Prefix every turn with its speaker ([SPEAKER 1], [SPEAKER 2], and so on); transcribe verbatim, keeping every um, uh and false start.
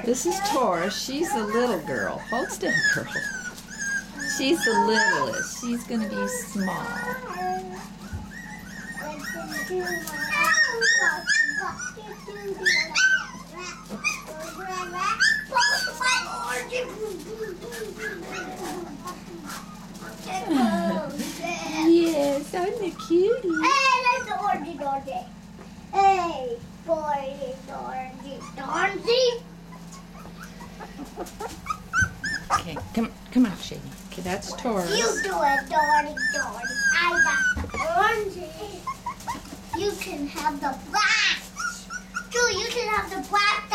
[SPEAKER 1] This is Taurus. She's the little girl. Hold still, girl. She's the littlest. She's going to be small. Yes, I'm the cutie.
[SPEAKER 2] Hey, that's the orangey orangey. Hey, boy, orangey orangey.
[SPEAKER 1] Okay, come come on, Shady. Okay, that's Taurus.
[SPEAKER 2] You do it, Dorty, Dorty. I got the orangey. You can have the black. Julie, you can have the black